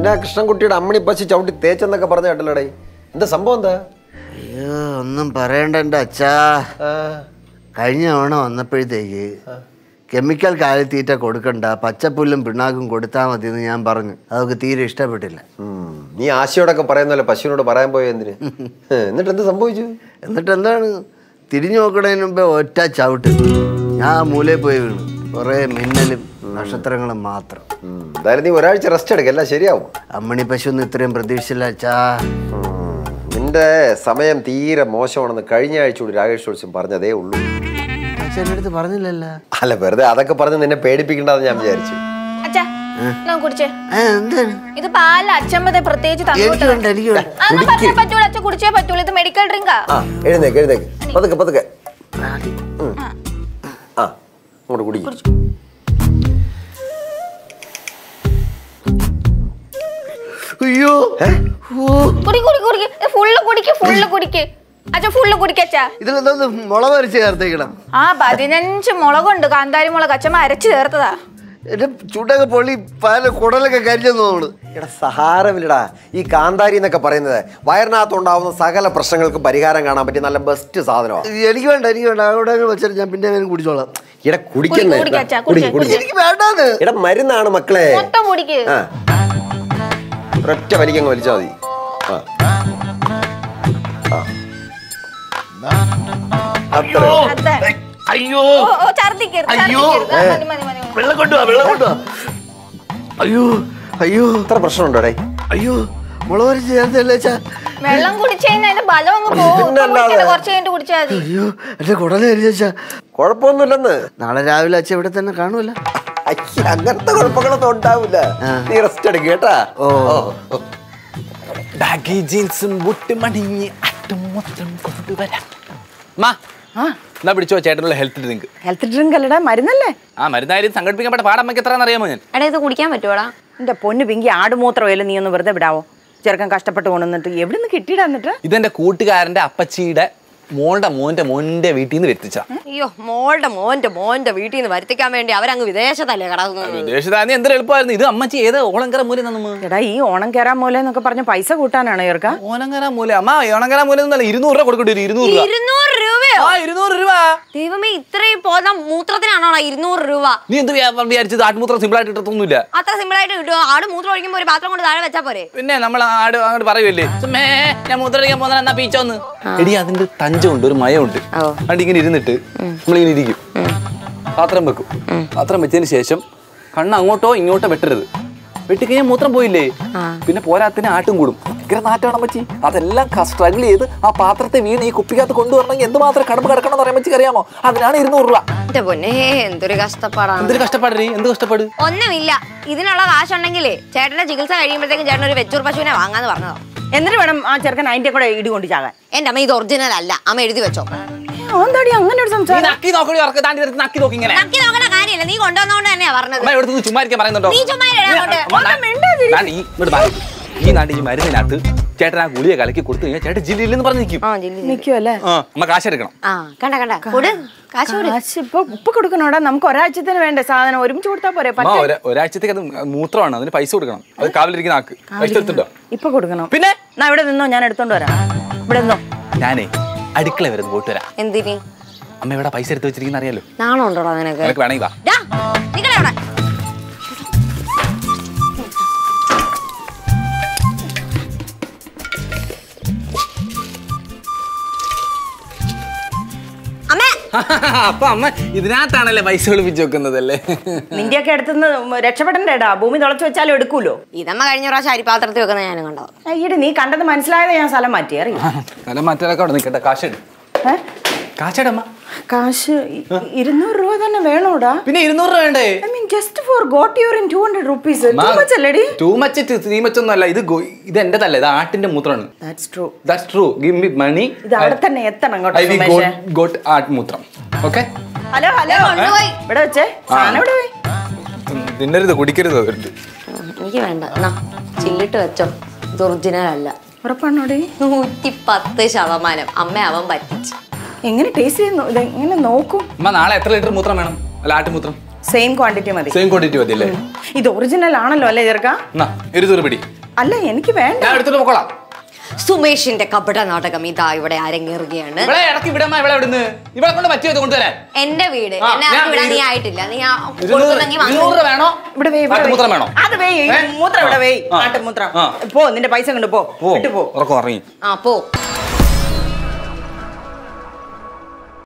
നിന്നെ കൃഷ്ണൻകുട്ടിയുടെ അമ്മണി പശി ചവിട്ടി തേച്ചെന്നൊക്കെ പറഞ്ഞ കേട്ടല്ലോടേ. എന്താ സംഭവം എന്താ? അയ്യോ ഒന്നും പറയണ്ട എൻ്റെ അച്ഛാ. കഴിഞ്ഞ ഓണം വന്നപ്പോഴത്തേക്ക് കെമിക്കൽ കാലിത്തീറ്റ കൊടുക്കണ്ട, പച്ചപ്പുല്ലും പിണ്ണാക്കും കൊടുത്താൽ മതി എന്ന് ഞാൻ പറഞ്ഞു. അതൊക്കെ തീരെ ഇഷ്ടപ്പെട്ടില്ല. നീ ആശയോടൊക്കെ പറയുന്നല്ലോ, പശുവിനോട് പറയാൻ പോയ എന്തിന്? എന്നിട്ട് എന്ത് സംഭവിച്ചു? എന്നിട്ട് എന്താണ്, തിരിഞ്ഞു നോക്കണതിന് മുമ്പേ ഒറ്റ ചവിട്ട്. ഞാൻ മൂലയിൽ പോയി വീണു. കുറേ മിന്നലും നക്ഷത്രങ്ങളും മാത്രം. എന്തായാലും നീ ഒരാഴ്ച റെസ്റ്റ് എടുക്കല്ല, ശരിയാവും. അമ്മണി പശു ഒന്നും ഇത്രയും പ്രതീക്ഷിച്ചില്ല അച്ഛാ. നിന്റെ സമയം തീരെ മോശമാണെന്ന് കഴിഞ്ഞ ആഴ്ച കൂടി രാകേഷ് ജോത്സ്യം പറഞ്ഞതേ ഉള്ളൂ. അച്ഛൻ്റെ അടുത്ത് പറഞ്ഞില്ലല്ല. അല്ല, വെറുതെ അതൊക്കെ പറഞ്ഞ് നിന്നെ പേടിപ്പിക്കണ്ടെന്ന് ഞാൻ വിചാരിച്ചു. ഇത് പാല അച്ഛമ്മ പ്രത്യേകിച്ച് കുടിച്ചേ പറ്റൂല. ഇത് മെഡിക്കൽ ഡ്രിങ്കാ. എഴുന്നേക്ക് എഴുന്നേക്ക്, പതുക്കെ പതുക്കെ. ആ അങ്ങോട്ട് കുടിക്കും. അയ്യോ ഇതിലെന്തോന്ന് മുളക് അരച്ച് ചേർത്തേക്കണം? ആ 15 മുളകുണ്ട്, കാന്താരി മുളക് അച്ഛമ്മ അരച്ച് ചേർത്തതാ. എന്റെ ചൂടൊക്കെ പൊള്ളി പല കുടലൊക്കെ കരിഞ്ഞെന്ന് തോന്നുന്നു. എടാ സഹാരമില്ലടാ ഈ കാന്താരി എന്നൊക്കെ പറയുന്നത്. വയറിനകത്തുണ്ടാവുന്ന സകല പ്രശ്നങ്ങൾക്ക് പരിഹാരം കാണാൻ പറ്റിയ നല്ല ബെസ്റ്റ് സാധനമാണ്. എനിക്ക് വേണ്ട അവിടെ വെച്ചാൽ ഞാൻ പിന്നെ കുടിച്ചോളാം. ഇവിടെ കുടിക്കുന്നേ എനിക്ക് വേണ്ടാന്ന്. എടാ മരുന്നാണ് മക്കളെ, ഒരൊറ്റ വലിക്കങ്ങ് വലിച്ചാൽ മതി. അയ്യോ വെള്ളം കൊണ്ടുവാ, വെള്ളം കൊണ്ടുവാ. അയ്യോ അയ്യോ എത്ര പ്രശ്നമുണ്ടോ? അയ്യോ മുളക് ചേർത്തല്ലേ വെള്ളം കുടിച്ചതിന്റെ ബലം അങ്ങ് പോകും. കുറച്ച് കഴിഞ്ഞിട്ട് കുടിച്ചാൽ മതി. അയ്യോ എന്റെ കുടല അരിച്ചാ. കുഴപ്പമൊന്നുമില്ലെന്ന്. നാളെ രാവിലെ അച്ഛൻ ഇവിടെ തന്നെ കാണുമല്ലോ. അങ്ങനത്തെ കുഴപ്പങ്ങളൊന്നും ഉണ്ടാവില്ല. നീ റെസ്റ്റ് എടുക്ക കേട്ടാ. ബാഗി ജീൻസും മുട്ടുമണിഞ്ഞ് അട്ടുമൊത്തം കൊണ്ടുവരാം. എന്നാ പിടിച്ചോ ചേട്ടനുള്ള ഹെൽത്ത് ഡ്രിങ്ക്. ഹെൽത്ത് ഡ്രിങ്ക് അല്ലടാ, മരുന്നല്ലേ? ആ മരുന്നായാലും സംഘടിപ്പിക്കപ്പെട്ട പാടമ്മക്ക് എത്രയാണെന്ന് അറിയാമോ ഞാൻ? എടാ ഇത് കുടിക്കാൻ പറ്റുവാടാ? എന്റെ പൊന്ന് പിങ്കി, ആടുമൂത്രമല്ലോ, നീ ഒന്ന് വെറുതെ വിടാവോ? ചെറുക്കൻ കഷ്ടപ്പെട്ട് കൊണ്ടുവന്നിട്ട് എവിടെ നിന്ന് കിട്ടിയിടാ? എന്നിട്ട് ഇതെന്റെ കൂട്ടുകാരന്റെ അപ്പച്ചിയുടെ മോന്റെ വീട്ടിൽ നിന്ന് വരുത്തിച്ചാ. അയ്യോ മോന്റെ വീട്ടിൽ നിന്ന് വരുത്തിക്കാൻ വേണ്ടി അവരങ്ങ് വിദേശത്തല്ലേ കിടക്കുന്നത്? വിദേശത്തായിരുന്നു എന്തൊരു എളുപ്പമായിരുന്നു. ഇത് അമ്മച്ചി ഏത് ഓണങ്കര മൂല? എടാ ഈ ഓണങ്കര മൂല എന്നൊക്കെ പറഞ്ഞ പൈസ കൂട്ടാനാണ് ചേർക്ക. ഓണങ്കര മൂല അമ്മ, ഓണങ്കര മൂല 200 രൂപ കൊടുക്കേണ്ടി വരും. 200 രൂപയോ? 200 രൂപ. ദൈവമേ, ഇത്രയും പോന്ന മൂത്രത്തിനാണോ 200 രൂപ? നീ എന്ത് വിചാരിച്ചത്? ആട്ടുമൂത്രം സിമ്പിൾ ആയിട്ട് കിട്ടത്തൊന്നുമില്ല. അത്ര സിമ്പിൾ ആയിട്ട് കിട്ടുമോ? ആട് മൂത്രം ഒഴിക്കുമ്പോ ഒരു പാത്രം കൊണ്ട് താഴെ വെച്ചാ പോരെ? പിന്നെ നമ്മൾ ആട് അങ്ങോട്ട് പറയുമല്ലേ, ഞാൻ മൂത്രം ഒഴിക്കാൻ പോകുന്ന എന്നാ പീച്ചോന്ന്. എടി അതിന്റെ തഞ്ചമുണ്ട്, ഒരു മയമുണ്ട്. അതുകൊണ്ട് ഇങ്ങനെ ഇരുന്നിട്ട് നമ്മളിങ്ങനെ ഇരിക്കും, പാത്രം വെക്കും. പാത്രം വെച്ചതിന് ശേഷം കണ്ണ് അങ്ങോട്ടോ ഇങ്ങോട്ടോ വെട്ടരുത്. വെട്ടിക്കഴിഞ്ഞാൽ മൂത്രം പോയില്ലേ, പിന്നെ പോരാത്തിന് ആട്ടും കൂടും. ഭയങ്കര നാട്ടാണ് അമ്മച്ചി. അതെല്ലാം സ്ട്രഗിൾ ചെയ്ത് ആ പാത്രത്തെ വീണ് ഈ കുപ്പിക്കകത്ത് കൊണ്ടുവരണമെങ്കിൽ എന്തുമാത്രം കടമ്പ് കിടക്കണം എന്ന് പറയാൻ പറ്റി അറിയാമോ? അതിനാണ് 200 രൂപ. എന്തൊരു കഷ്ടപ്പാടാണ്. എന്തൊരു കഷ്ടപ്പാടേ, എന്ത് കഷ്ടപ്പാട്? ഒന്നുമില്ല, ഇതിനുള്ള കാശുണ്ടെങ്കിലേ ചേട്ടന്റെ ചികിത്സ കഴിയുമ്പോഴത്തേക്കും ചേട്ടൻ ഒരു വെച്ചൂർ പശുവിനെ വാങ്ങാന്ന് പറഞ്ഞതോ. എന്നിട്ട് വേണം ആ ചെറുക്കൻ അതിന്റെ കൂടെ ഇടി കൊണ്ട് ചാകാൻ. എന്റെ അമ്മ ഇത് ഒറിജിനൽ അല്ല, അമ്മ എഴുതി വെച്ചോ. അങ്ങനെ ഒരു സംസാരം നക്കി നോക്കണ കാര്യമില്ല, നീ കൊണ്ടുവന്നോണ്ട് തന്നെയാ പറഞ്ഞത്. ചുമ്മാ പറയുന്നുണ്ടോ? ഈ നാട്ടിൽ ഈ മരുന്നിനകത്ത് ചേട്ടൻ ആ ഗുളിയെ കലക്കി കൊടുത്തു കഴിഞ്ഞാൽ ചേട്ടൻ ജില്ലയിലെന്ന് പറഞ്ഞു നിൽക്കുമല്ലേ? അമ്മ കാശ് എടുക്കണം. ഇപ്പൊ കൊടുക്കണോടാ? നമുക്ക് ഒരാഴ്ചത്തിന് വേണ്ട സാധനം ഒരുമിച്ച് കൊടുത്താൽ പോരെ? ഒരാഴ്ചത്തേക്ക് അത് മൂത്രമാണ്, അതിന് പൈസ കൊടുക്കണം. അത് കാവിലിരിക്കുന്ന ആക്ക് പൈസ എടുത്തിട്ടുണ്ടോ? ഇപ്പൊ കൊടുക്കണം. പിന്നെ ഇവിടെ നിന്നോ, ഞാൻ എടുത്തോണ്ട് വരാം. ഇവിടെ നിന്നോ, ഞാനേ അടുക്കള വരുന്നു പോയിട്ട് വരാം. എന്തിന്? അമ്മ ഇവിടെ പൈസ എടുത്ത് വെച്ചിരിക്കുന്ന അറിയാലോ. നാണോ ഉണ്ടോടാ നിനക്ക്? നിനക്ക് വേണമെങ്കിൽ വാ. അപ്പൊ അമ്മ ഇതിനകത്താണല്ലേ പൈസ ഒളിപ്പിച്ച് വെക്കുന്നതല്ലേ? നിന്റെയൊക്കെ അടുത്തുനിന്ന് രക്ഷപ്പെടണ്ടേടാ, ഭൂമി തുളച്ചു വെച്ചാലും എടുക്കൂലോ. ഇതമ്മ കഴിഞ്ഞ പ്രാവശ്യം അരിപാത്രത്തിൽ വെക്കുന്ന ഞാനും കണ്ടോ. അയ്യടെ നീ കണ്ടത് മനസ്സിലായത് ഞാൻ സ്ഥലം മാറ്റി അറിയാം. സ്ഥലം മാറ്റിയാലൊക്കെ അവിടെ നിൽക്കട്ടെ. കാശ് കാശടമ്മ. കാശ് 200 രൂപ തന്നെ വേണോടാ? പിന്നെ 200 രൂപ വേണ്ടേ? I mean just for got your in 200 rupees. Too much അല്ലേടി? Too much ഒന്നും അല്ല. ഇത് എന്റേതല്ല, ഇത് ആട്ടിന്റെ മൂത്രമാണ്. That's true. Give me money. ഇത് അവിടെ തന്നെ എത്തണം അങ്ങോട്ട്. I got ആട്ട് മൂത്രം. Okay? ഹലോ ഇവിടെ വെച്ചേ. സാധനം ഇവിടെ പോയി. തിന്നരുത്, കുടിക്കരുത്. എനിക്ക് വേണ്ട, ചില്ലിട്ട് വെച്ചോ. ഇത് ഒറിജിനൽ അല്ല. ഉറപ്പാണോടി? 110%. അമ്മ അവൻ പറ്റിച്ചു. എങ്ങനെ ടേസ്റ്റ് ചെയ്യുന്നു? ഇതെങ്ങനെ നോക്കും? നാളെ എത്ര ലിറ്റർ മൂത്രം വേണം? അല്ല ആട്ടുമൂത്രം സെയിം ക്വാണ്ടിറ്റി മതി. സെയിം ക്വാണ്ടിറ്റി മതി അല്ലേ? ഇത് ഒറിജിനൽ ആണല്ലോ അല്ലേ ചെറുക്ക? ഇരുന്നൂറ് പിടി. അല്ല എനിക്ക് വേണ്ട. ഞാൻ എടുത്തിട്ട് പോക്കോളാം. സുമേഷിന്റെ കപട നാടകം ഇതാ ഇവിടെ അരങ്ങേറുകയാണ്. ഇവിടെ കൊണ്ട് പറ്റിയത് കൊണ്ടുവരാൻ എന്റെ വീട് എന്നെ ഇവിടെ നീ ആയിട്ടില്ല. നീ വേണോ? ഇവിടെ മൂത്രം വേണോ? അത് മൂത്രം ഇവിടെ ആട്ടുമൂത്രം. പോ നിന്റെ പൈസ കൊണ്ട് പോ. ഇറങ്ങി. പോ.